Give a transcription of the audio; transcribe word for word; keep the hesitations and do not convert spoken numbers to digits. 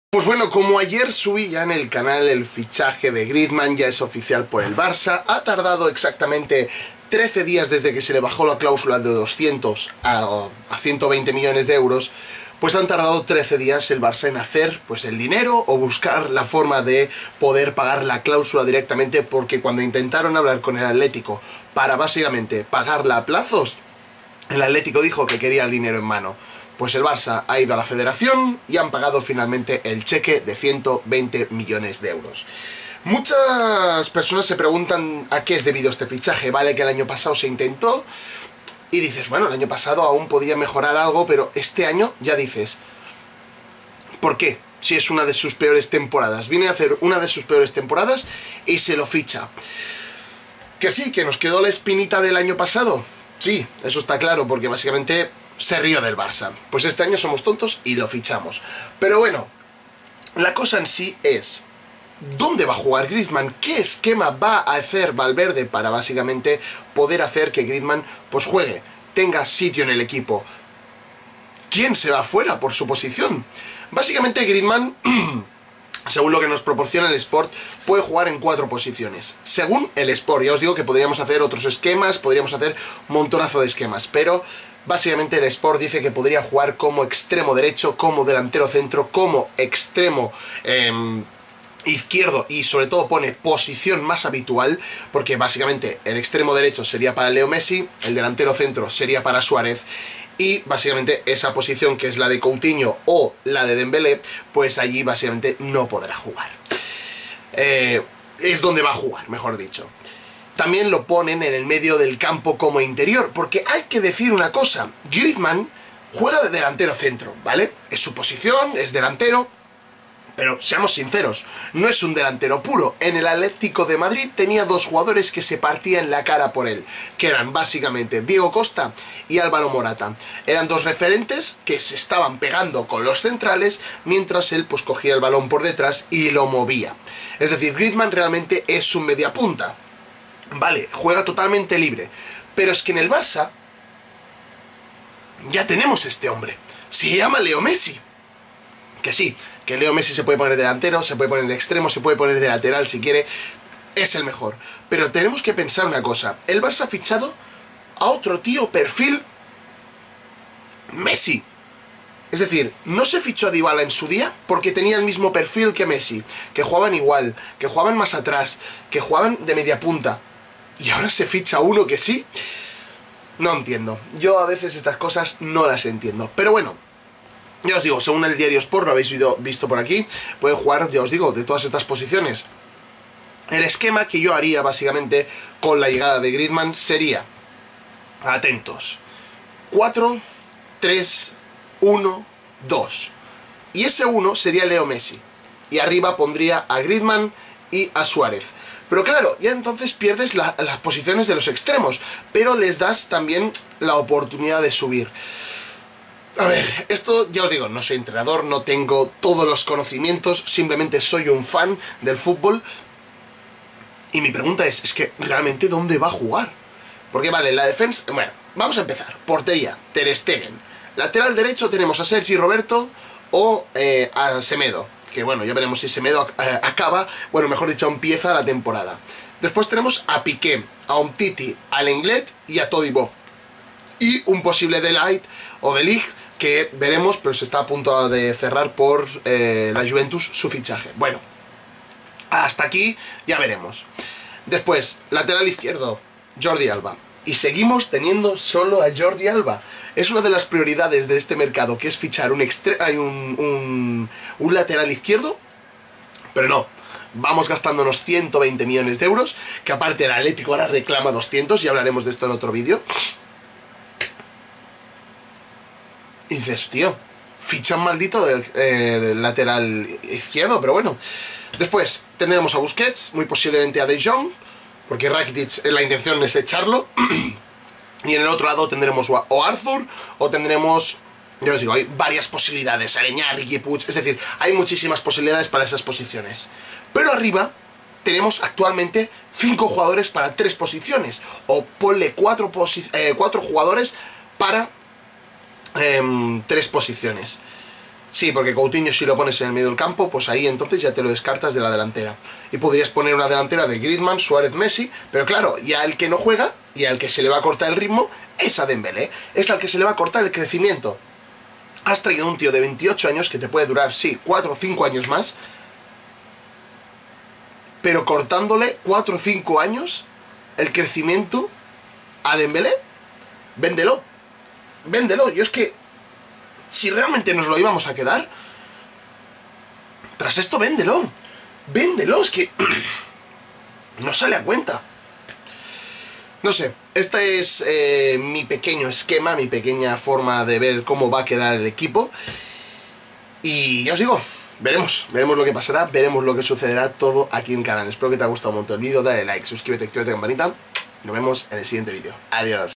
Pues bueno, como ayer subí ya en el canal el fichaje de Griezmann, ya es oficial por el Barça. Ha tardado exactamente trece días desde que se le bajó la cláusula de doscientos a, a ciento veinte millones de euros. Pues han tardado trece días el Barça en hacer pues el dinero o buscar la forma de poder pagar la cláusula directamente, porque cuando intentaron hablar con el Atlético para básicamente pagarla a plazos, el Atlético dijo que quería el dinero en mano. Pues el Barça ha ido a la federación y han pagado finalmente el cheque de ciento veinte millones de euros. Muchas personas se preguntan a qué es debido este fichaje. Vale que el año pasado se intentó y dices, bueno, el año pasado aún podía mejorar algo, pero este año ya dices, ¿por qué? Si es una de sus peores temporadas. Viene a hacer una de sus peores temporadas y se lo ficha. Que sí, que nos quedó la espinita del año pasado. Sí, eso está claro, porque básicamente se rió del Barça. Pues este año somos tontos y lo fichamos. Pero bueno, la cosa en sí es, ¿dónde va a jugar Griezmann? ¿Qué esquema va a hacer Valverde para básicamente poder hacer que Griezmann pues juegue, tenga sitio en el equipo? ¿Quién se va fuera por su posición? Básicamente Griezmann, según lo que nos proporciona el Sport, puede jugar en cuatro posiciones. Según el Sport, ya os digo que podríamos hacer otros esquemas, podríamos hacer un montonazo de esquemas, pero básicamente el Sport dice que podría jugar como extremo derecho, como delantero centro, como extremo eh, izquierdo, y sobre todo pone posición más habitual, porque básicamente el extremo derecho sería para Leo Messi, el delantero centro sería para Suárez, y básicamente esa posición, que es la de Coutinho o la de Dembélé, pues allí básicamente no podrá jugar. Eh, es donde va a jugar, mejor dicho. También lo ponen en el medio del campo como interior, porque hay que decir una cosa, Griezmann juega de delantero centro, ¿vale? Es su posición, es delantero, pero seamos sinceros, no es un delantero puro. En el Atlético de Madrid tenía dos jugadores que se partían la cara por él, que eran básicamente Diego Costa y Álvaro Morata. Eran dos referentes que se estaban pegando con los centrales, mientras él pues cogía el balón por detrás y lo movía. Es decir, Griezmann realmente es un mediapunta. Vale, juega totalmente libre, pero es que en el Barça ya tenemos este hombre. Se llama Leo Messi. Que sí, que Leo Messi se puede poner de delantero, se puede poner de extremo, se puede poner de lateral si quiere, es el mejor. Pero tenemos que pensar una cosa, el Barça ha fichado a otro tío perfil Messi. Es decir, no se fichó a Dybala en su día porque tenía el mismo perfil que Messi, que jugaban igual, que jugaban más atrás, que jugaban de media punta. Y ahora se ficha uno que sí. No entiendo. Yo a veces estas cosas no las entiendo. Pero bueno, ya os digo, según el diario Sport, lo habéis visto por aquí, puede jugar, ya os digo, de todas estas posiciones. El esquema que yo haría básicamente con la llegada de Griezmann sería, atentos, cuatro, tres, uno, dos. Y ese uno sería Leo Messi. Y arriba pondría a Griezmann y a Suárez. Pero claro, ya entonces pierdes la, las posiciones de los extremos, pero les das también la oportunidad de subir. A ver, esto ya os digo, no soy entrenador, no tengo todos los conocimientos, simplemente soy un fan del fútbol. Y mi pregunta es, es que realmente ¿dónde va a jugar? Porque vale, la defensa... Bueno, vamos a empezar. Portería, Ter Stegen. Lateral derecho tenemos a Sergi Roberto o eh, a Semedo. Que bueno, ya veremos si Semedo eh, acaba, bueno, mejor dicho, empieza la temporada. Después tenemos a Piqué, a Umtiti, a Lenglet y a Todibo. Y un posible De Ligt o De Ligt que veremos, pero se está a punto de cerrar por eh, la Juventus su fichaje. Bueno, hasta aquí ya veremos. Después, lateral izquierdo, Jordi Alba. Y seguimos teniendo solo a Jordi Alba. Es una de las prioridades de este mercado, que es fichar un, un, un, un lateral izquierdo. Pero no, vamos gastándonos ciento veinte millones de euros, que aparte el Atlético ahora reclama doscientos, y hablaremos de esto en otro vídeo. Y dices, tío, ficha un maldito de, eh, del lateral izquierdo, pero bueno. Después tendremos a Busquets, muy posiblemente a De Jong, porque Rakitic, la intención es echarlo. Y en el otro lado tendremos o Arthur, o tendremos, ya os digo, hay varias posibilidades, Aleñá, Riqui Puig, es decir, hay muchísimas posibilidades para esas posiciones. Pero arriba tenemos actualmente cinco jugadores para tres posiciones, o ponle cuatro, posi eh, cuatro jugadores para eh, tres posiciones. Sí, porque Coutinho si lo pones en el medio del campo, pues ahí entonces ya te lo descartas de la delantera. Y podrías poner una delantera de Griezmann, Suárez, Messi, pero claro, ya el que no juega y al que se le va a cortar el ritmo es a Dembélé, es al que se le va a cortar el crecimiento. Has traído un tío de veintiocho años que te puede durar, sí, cuatro o cinco años más, pero cortándole cuatro o cinco años el crecimiento a Dembélé. Véndelo, véndelo. Yo es que si realmente nos lo íbamos a quedar, tras esto véndelo. Véndelo, es que no sale a cuenta. No sé, este es eh, mi pequeño esquema, mi pequeña forma de ver cómo va a quedar el equipo. Y ya os digo, veremos, veremos lo que pasará, veremos lo que sucederá todo aquí en el canal. Espero que te haya gustado un montón el vídeo, dale like, suscríbete, activa la campanita. Nos vemos en el siguiente vídeo. Adiós.